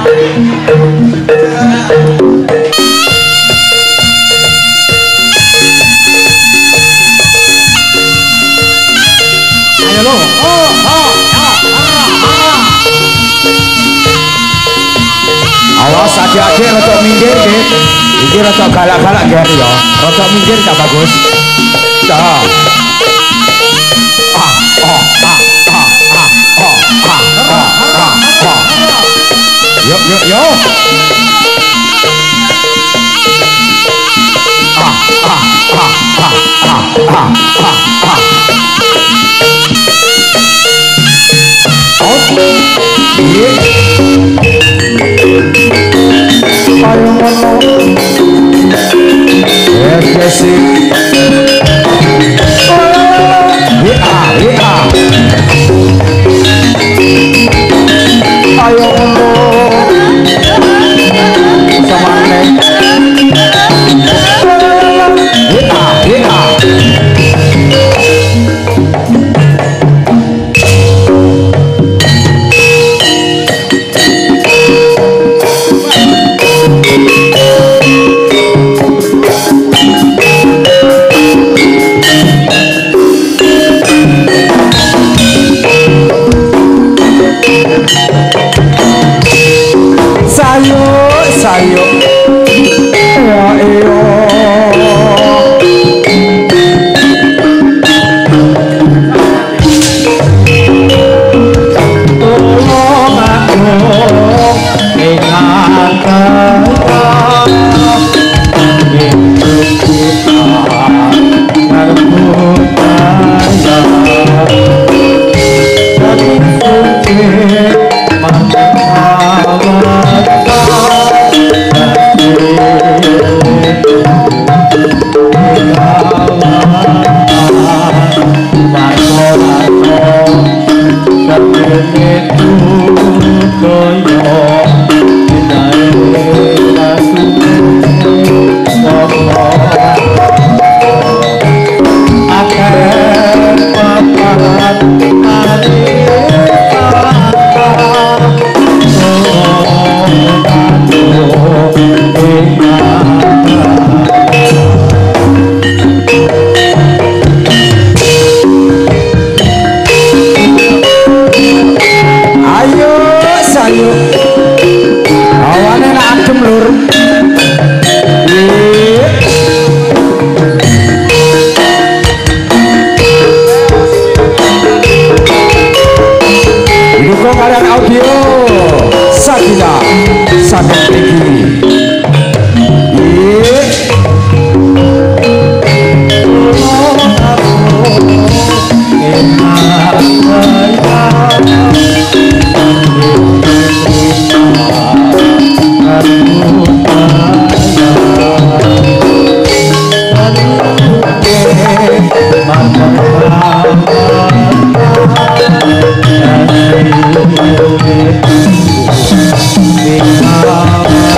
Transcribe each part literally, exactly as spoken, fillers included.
Awas adik-adik rada minggir nggih. Iki rada galak-galak nggih ya. Rada minggir gak bagus. Dah. Ah ah ah ah ah ah ah ah ah. Yo yo yo. Ah ah ah ah ah ah ah ah. Oh. Iya. Ayo ngono. Ya sih. Ya ya. Ayo ngono. Samane. Ya ya. Sayo ya iyo tolong aku ingatkan hidup kita berbudaya jadi suci kalian audio Sakina Sakit Tinggi. Terima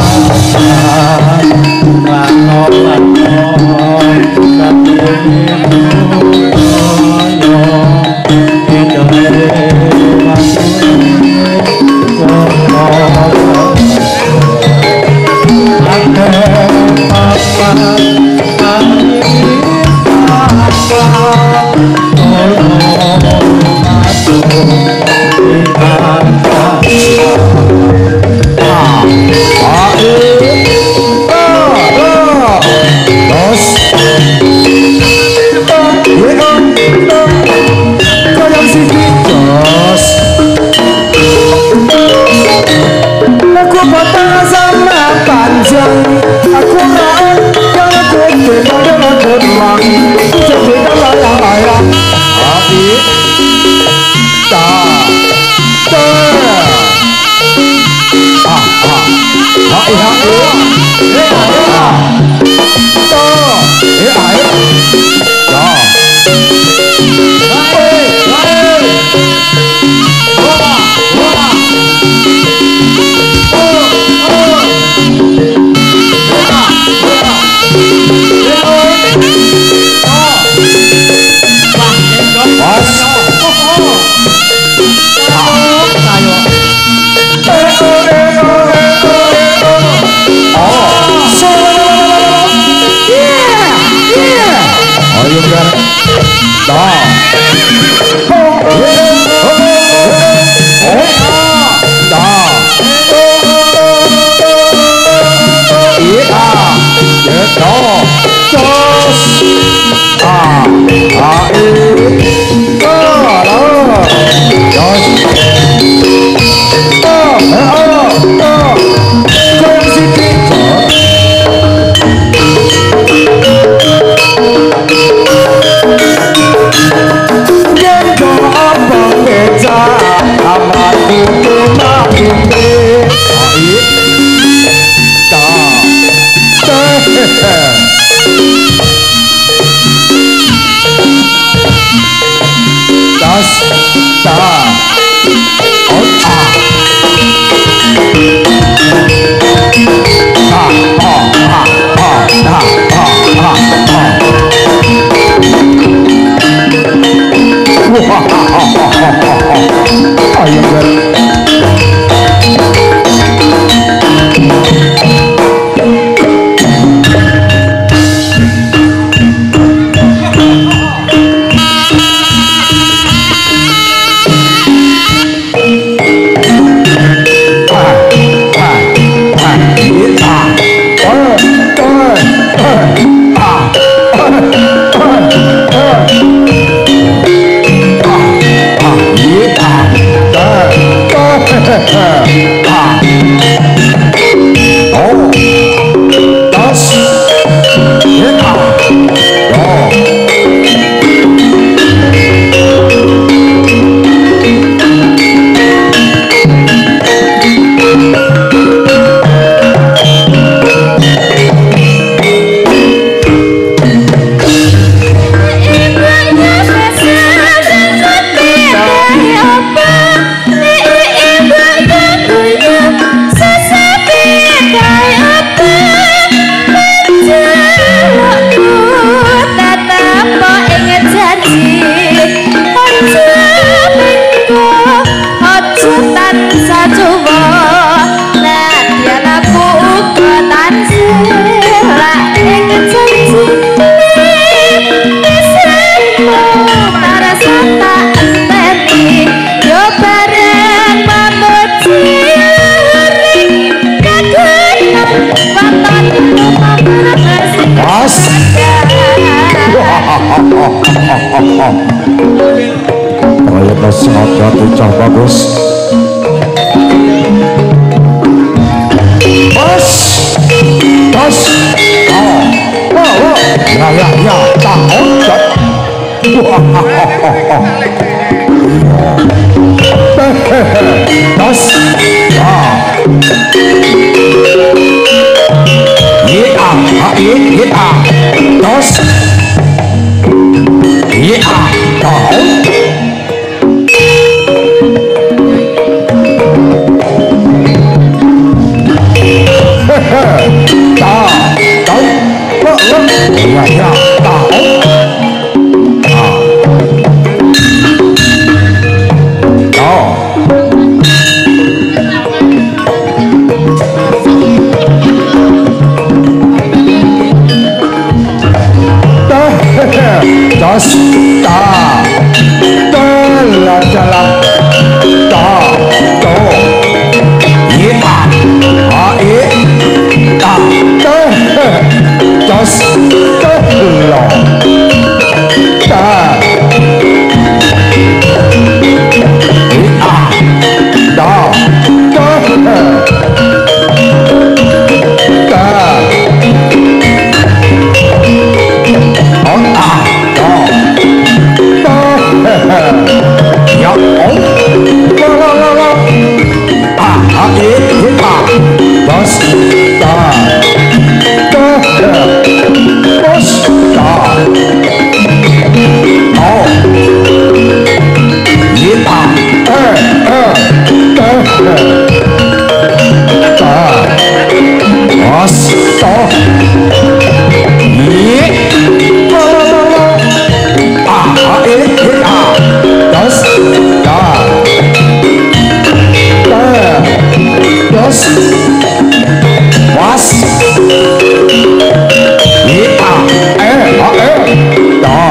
ayo kan dah dah iya ya dah jos ah ah eh dah jos oh oh oh goyang sedikit Gendo abang beca amat itu makin deh air dah das dah oh ah ah ah ah ah ah ah ayo kan ternyata sangat jatuh cah bagus bos bos oh oh oh ya ya ya tak ojek bos ah iya ah iya ah bos iya tahu tahu tahu ya ya tahu ah tahu das ta telah dalam ta to iya a e ta te das telah ta iya da te ta on a ya oh la la la la ah ah eh ah bos ta ta bos ta oh ye ah eh eh ta ta bos ta ye la la la ah ah eh ah das da da das was yeah eh ah eh da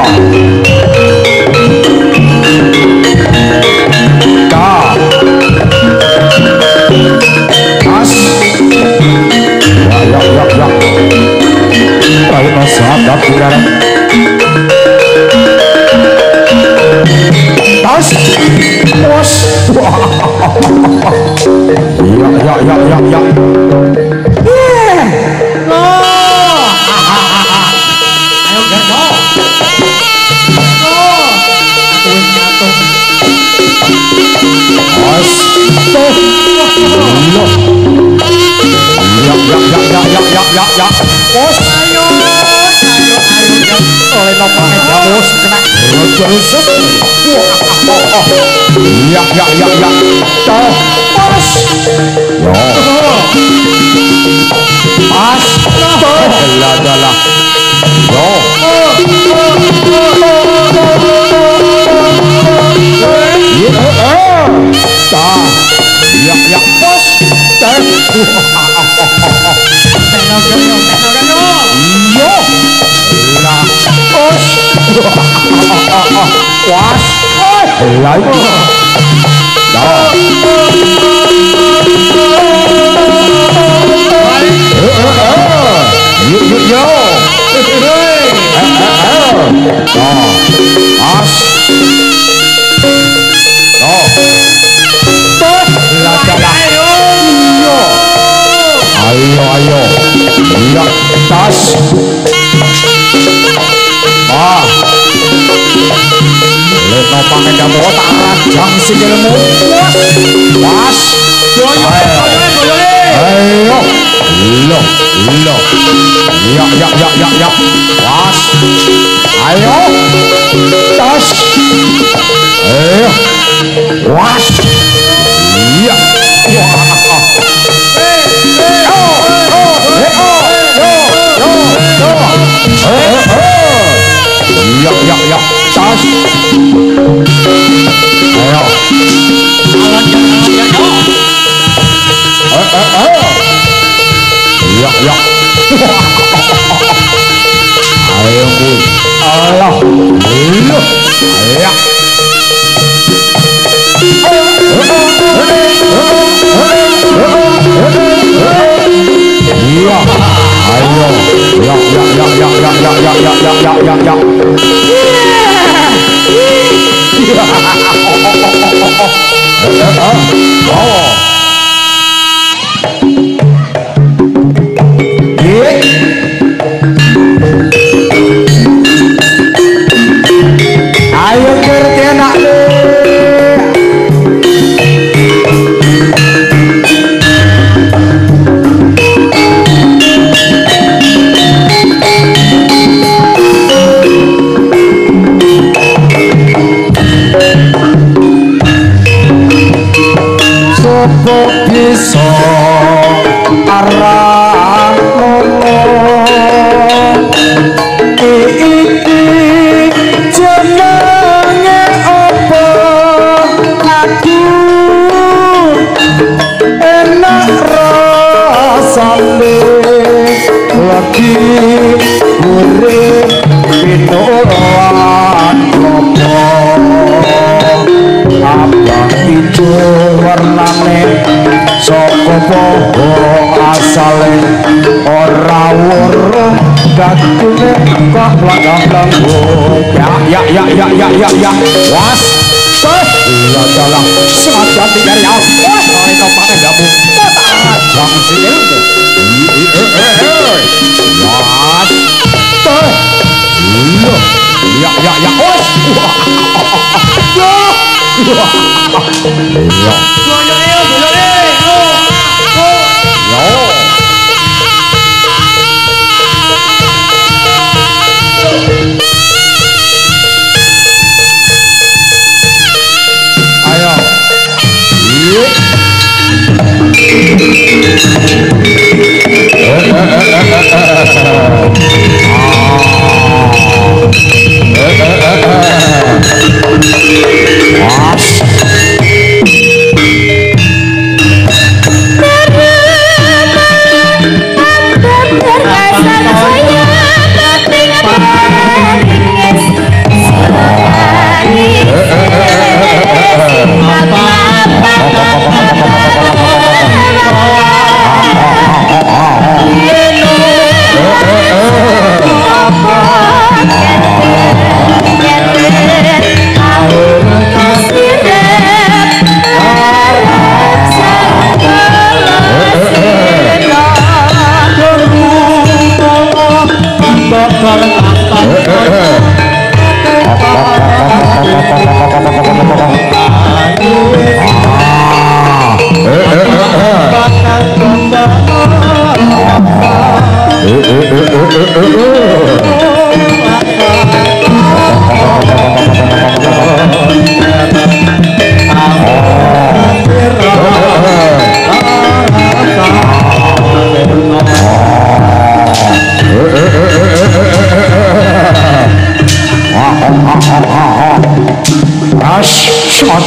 Ya ya ya ya ya. Ayo Gardo. Bos. Loh. Ya ya ya ya ya ya ya ya. Bos. Ayo, ayo, ayo. Oleh nopo aja bos kena rusuk. Ya ya ya ya. Tuh. Bos. Yo. Pas. Lah lah lah. Yo. Ya ya bos. Yo. Lah bos. Was. Lah itu. Dah. Yo yo yo. Dah. As. Dah. Lah lah. Yo. Ayo ayo. Ya tas. Ah. Leno pangendah bawa tak rajang sikilmu. Was. Yo yo yo. Ayo. Lo, lo. Ya ya ya ya ya. Was. Ayo. Tas. Ayo. Was. Iya. Wah. Ya ya ya tas. Ayo. Ya ya. Ayo bu. Allah. Lu. Ya. Iya. Ayo. Ya ya ya ya ya ya ya ya ya ya ya ya. Oh. Ayo ngerti anak le. Sopo bisa arah ngono iki jenenge apa aku enak rasane lagi urip pinolan apa abang ijo warnane saka poho asale ora weruh dagine kok blang-blang ya ya ya ya ya ya ya was teh iya dalah sengaja tinggal ya wah itu pakai damu jam sini was teh iya ya ya ya was iya ayo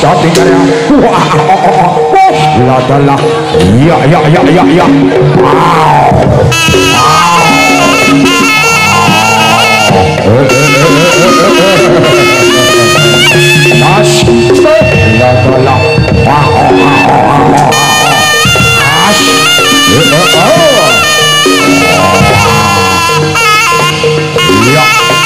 sate karya. Wah, ladalah. Ya, ya, ya, ya, ya. Wow. Tas, ladalah. Wow. Tas. Ya.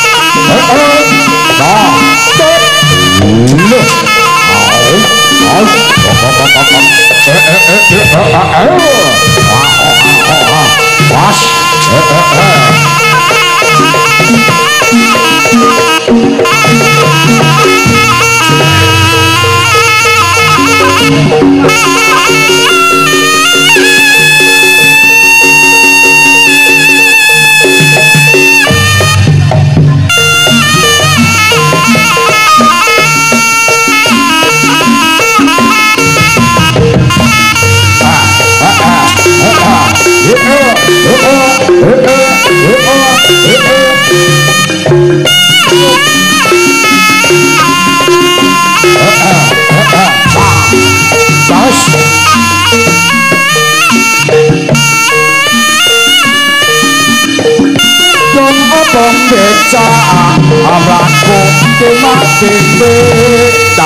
Beca amraku mati beta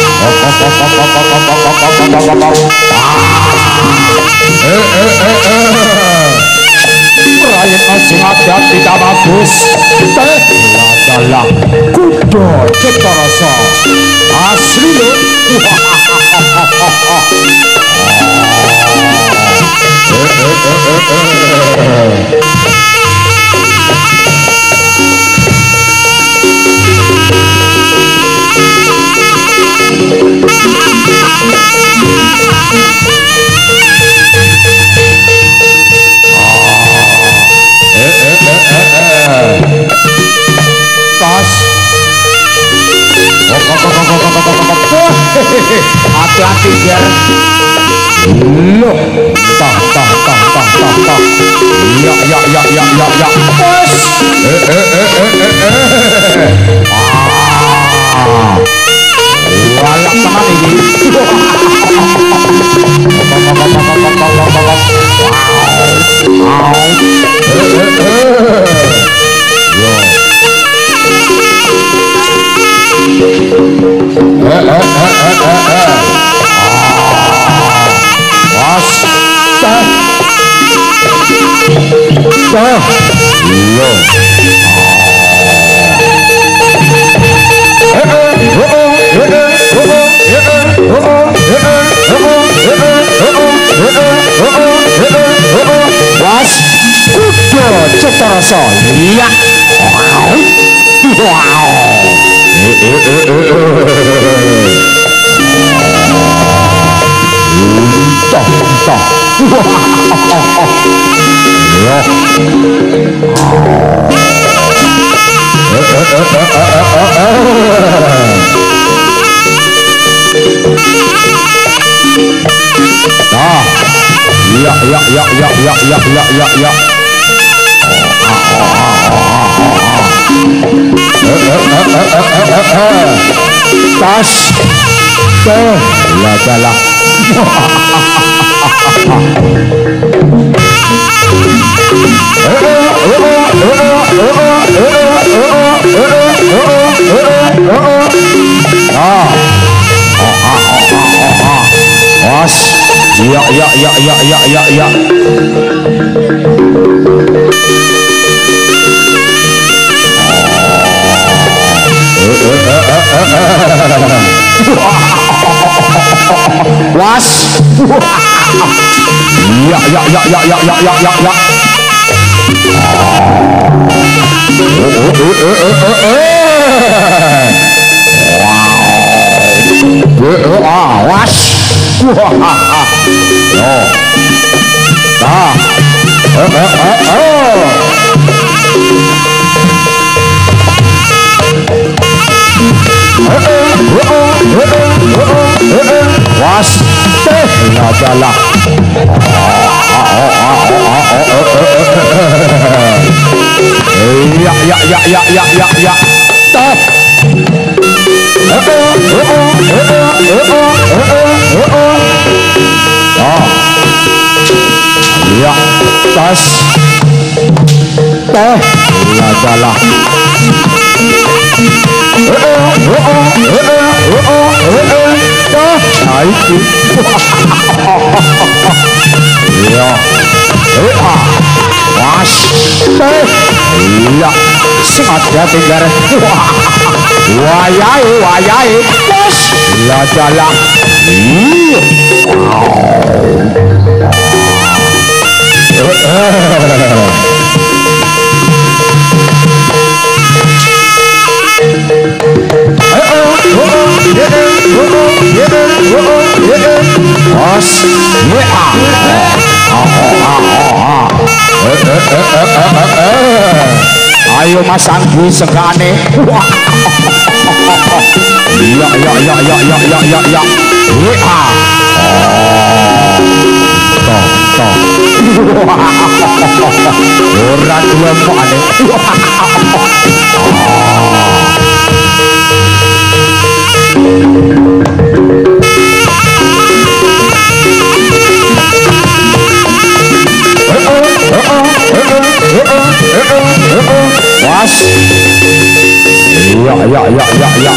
rakyat asing hati-hati tak bagus teh adalah kuda cipta rasa asli lho. Tas hati-hati biar loh tah tah tah tah tah tah ya ya ya ya ya ya tas eh eh eh eh eh ah walak tenan iki was teh teh lo was kuda cipta rasa iya wow entah entah ya nah ya ya ya ya ya ya ya ya ya tas teh ladalah was ya ya ya ya ya ya ya was ya ya ya ya ya ya ya ya ya wow was wah yo dah eh eh eh eh was teh adalah ya ya ya ya ya ya ya teh Ya, tas teh ladalah naiki ya was teh ya sing hati-hati gare wayai wayai tas ladalah iya Bos, ayo Mas Anggi segane. Ya ya ya ya ya ya ya ya. Wa. Toh toh. Ora dua kok ade. Was. Ya ya ya ya ya.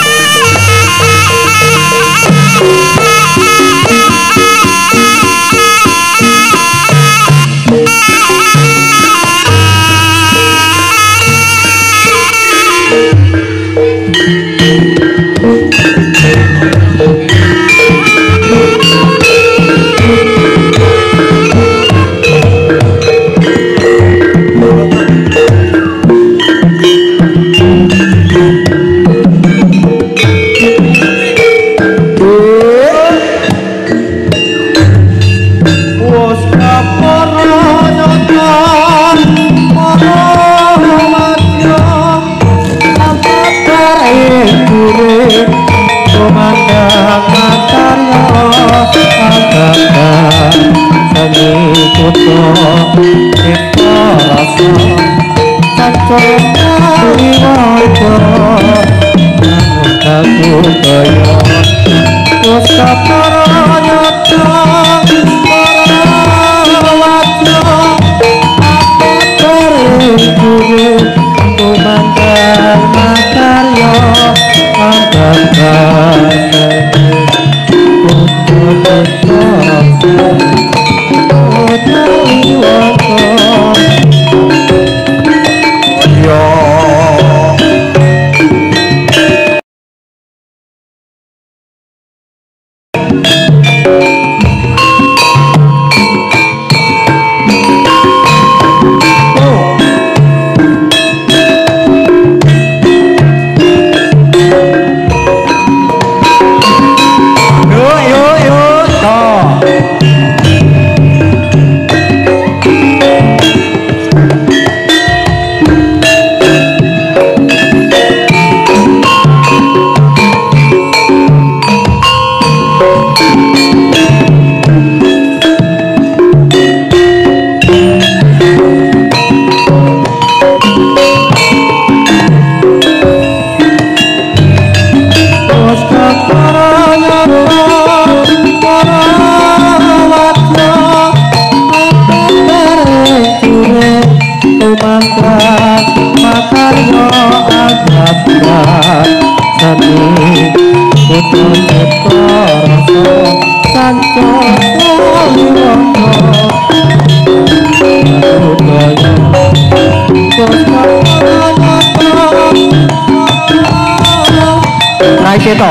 Rai keto.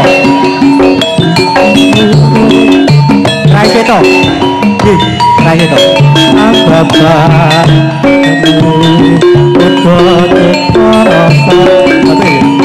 Rai keto. Ih, rai keto. Ababa. Keto keto rasa. Apa ya?